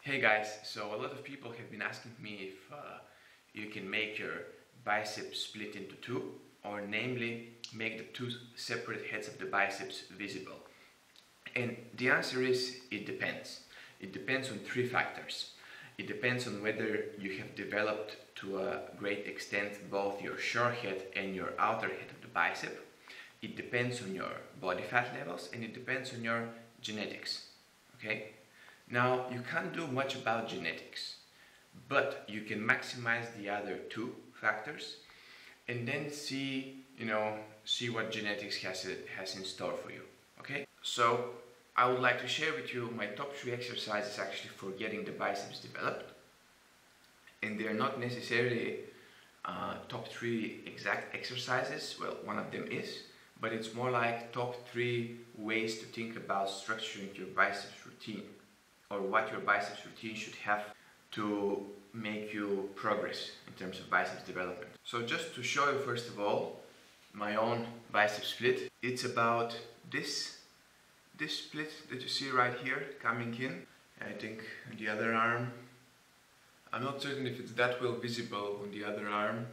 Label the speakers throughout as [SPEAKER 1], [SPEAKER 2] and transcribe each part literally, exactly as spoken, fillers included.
[SPEAKER 1] Hey guys, so a lot of people have been asking me if uh, you can make your bicep split into two, or namely make the two separate heads of the biceps visible. And the answer is it depends. It depends on three factors. It depends on whether you have developed to a great extent both your short head and your outer head of the bicep. It depends on your body fat levels, and it depends on your genetics. Okay? Now, you can't do much about genetics, but you can maximize the other two factors and then see, you know, see what genetics has, has in store for you. Okay? So, I would like to share with you my top three exercises actually for getting the biceps developed. And they're not necessarily uh, top three exact exercises, well, one of them is, but it's more like top three ways to think about structuring your biceps routine, or what your biceps routine should have to make you progress in terms of biceps development. So just to show you first of all my own bicep split, it's about this this split that you see right here coming in. I think the other arm, I'm not certain if it's that well visible on the other arm,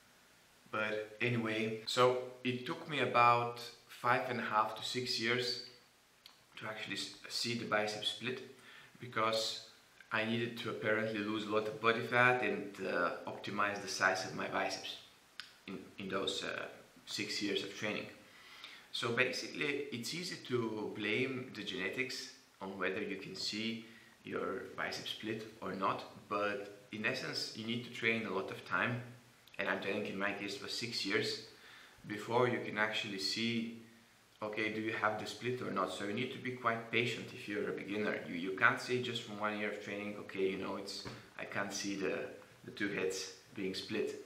[SPEAKER 1] but anyway, so it took me about five and a half to six years to actually see the bicep split, because I needed to apparently lose a lot of body fat and uh, optimize the size of my biceps in, in those uh, six years of training. So basically, it's easy to blame the genetics on whether you can see your bicep split or not, but in essence, you need to train a lot of time, and I'm telling in my case it was six years before you can actually see, okay, do you have the split or not? So you need to be quite patient if you're a beginner. You, you can't say just from one year of training, okay, you know, it's I can't see the, the two heads being split.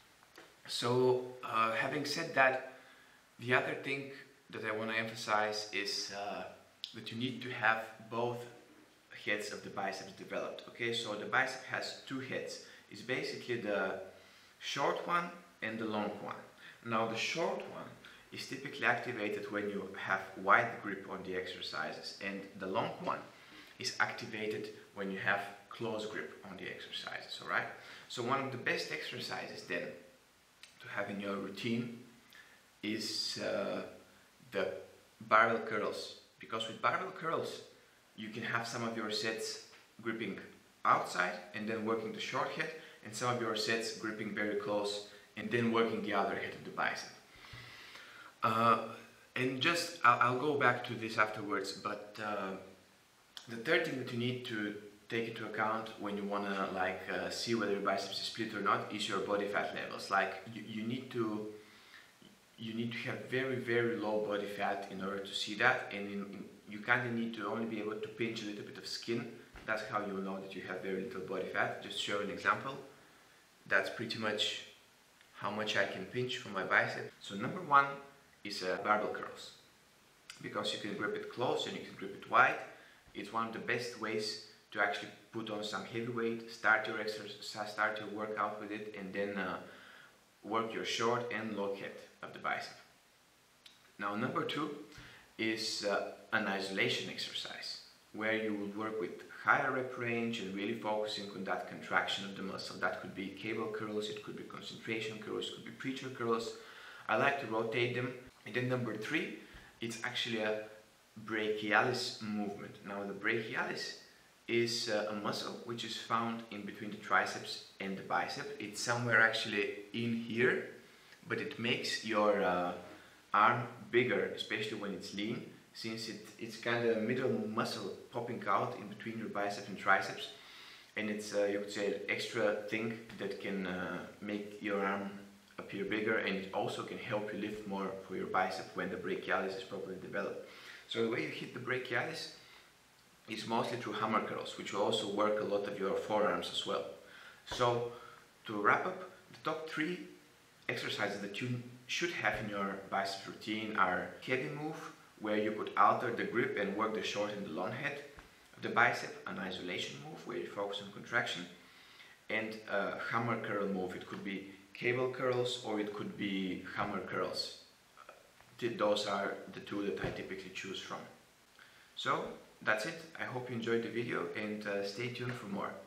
[SPEAKER 1] So uh, having said that, the other thing that I want to emphasize is uh, that you need to have both heads of the biceps developed. Okay, so the bicep has two heads. It's basically the short one and the long one. Now the short one is typically activated when you have wide grip on the exercises, and the long one is activated when you have close grip on the exercises, alright? So one of the best exercises then to have in your routine is uh, the barbell curls, because with barbell curls you can have some of your sets gripping outside and then working the short head, and some of your sets gripping very close and then working the other head of the bicep. Uh, and just, I'll, I'll go back to this afterwards, but uh, the third thing that you need to take into account when you want to like uh, see whether your biceps is split or not is your body fat levels. Like you, you need to you need to have very very low body fat in order to see that, and in, in, you kind of need to only be able to pinch a little bit of skin. That's how you'll know that you have very little body fat. Just show an example. That's pretty much how much I can pinch from my bicep. So number one is uh, barbell curls, because you can grip it close and you can grip it wide. It's one of the best ways to actually put on some heavy weight, start your exercise, start your workout with it, and then uh, work your short and long head of the bicep. Now number two is uh, an isolation exercise, where you will work with higher rep range and really focusing on that contraction of the muscle. That could be cable curls, it could be concentration curls, it could be preacher curls. I like to rotate them. And then number three, it's actually a brachialis movement. Now the brachialis is uh, a muscle which is found in between the triceps and the bicep. It's somewhere actually in here, but it makes your uh, arm bigger, especially when it's lean, since it, it's kind of a middle muscle popping out in between your bicep and triceps, and it's uh, you could say an extra thing that can uh, make your arm appear bigger, and it also can help you lift more for your bicep when the brachialis is properly developed. So the way you hit the brachialis is mostly through hammer curls, which will also work a lot of your forearms as well. So to wrap up, the top three exercises that you should have in your bicep routine are heavy move, where you could alter the grip and work the short and the long head of the bicep, an isolation move where you focus on contraction, and a hammer curl move. It could be cable curls or it could be hammer curls. Those are the two that I typically choose from. So that's it. I hope you enjoyed the video and uh, stay tuned for more.